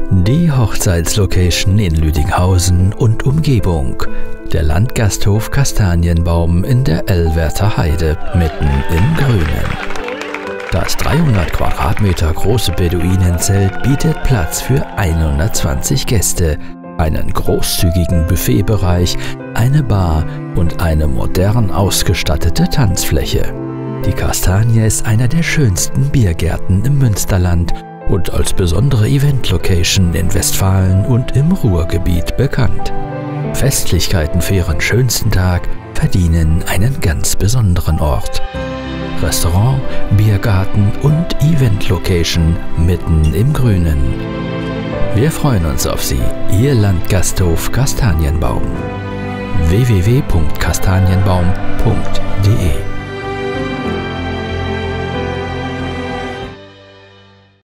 Die Hochzeitslocation in Lüdinghausen und Umgebung. Der Landgasthof Kastanienbaum in der Elverter Heide, mitten im Grünen. Das 300 Quadratmeter große Beduinenzelt bietet Platz für 120 Gäste, einen großzügigen Buffetbereich, eine Bar und eine modern ausgestattete Tanzfläche. Die Kastanie ist einer der schönsten Biergärten im Münsterland und als besondere Event-Location in Westfalen und im Ruhrgebiet bekannt. Festlichkeiten für ihren schönsten Tag verdienen einen ganz besonderen Ort. Restaurant, Biergarten und Event-Location mitten im Grünen. Wir freuen uns auf Sie, Ihr Landgasthof Kastanienbaum. www.kastanienbaum.de